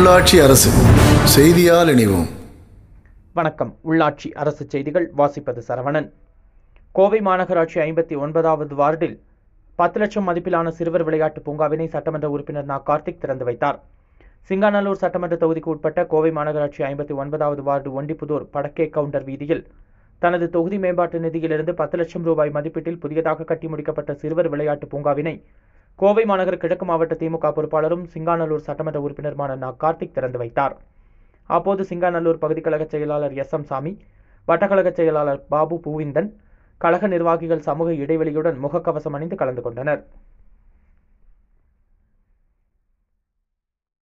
உள்ளாட்சி அரசு செய்தியால் இணைவோம். வணக்கம். உள்ளாட்சி அரசு செய்திகள் வாசிப்பது சரவணன். கோவை மாநகராட்சி 59வது வார்டில் 10 லட்சம் மதிப்பிலான சிறுவர் விளையாட்டு பூங்காவினை சட்டமன்ற உறுப்பினர் நா. கார்த்திக் திறந்து வைத்தார். சிங்காநல்லூர் சட்டமன்ற தொகுதிக்கு உட்பட்ட கோவை மாநகராட்சி 59வது வார்டு ஒண்டிப்புதூர் படக்கே கவுண்டர் வீதியில் தனது தொகுதி மேம்பாட்டு நிதியிலிருந்து 10 லட்சம் ரூபாய் மதிப்பீட்டில் புதியதாக கட்டி முடிக்கப்பட்ட சிறுவர் விளையாட்டு பூங்காவினை கோவை மாநகர கிழக்கு மாவட்ட திமுக பொறுப்பாளரும் சிங்காநல்லூர் சட்டமன்ற உறுப்பினருமான நா. கார்த்திக் திறந்து வைத்தார். அப்போது சிங்காநல்லூர் பகுதி கழக செயலாளர் எஸ்.எம். சாமி, வட்டக்கழக செயலாளர் பாபு பூவிந்தன், கழக நிர்வாகிகள் சமூக இடைவெளியுடன் முகக்கவசம் அணிந்து கலந்து கொண்டனர்.